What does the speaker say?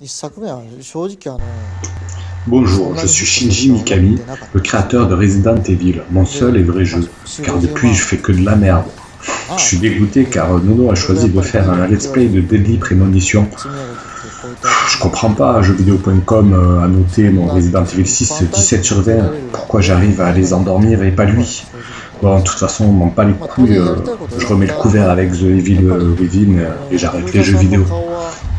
Bonjour, je suis Shinji Mikami, le créateur de Resident Evil, mon seul et vrai jeu, car depuis je fais que de la merde. Je suis dégoûté car Nono a choisi de faire un let's play de Deadly Premonition. Je comprends pas, jeuxvideo.com a noté mon Resident Evil 6 17 sur 20, pourquoi j'arrive à les endormir et pas lui. Bon, de toute façon, on m'en bat les couilles, je remets le couvert avec The Evil Within et j'arrête les jeux vidéo.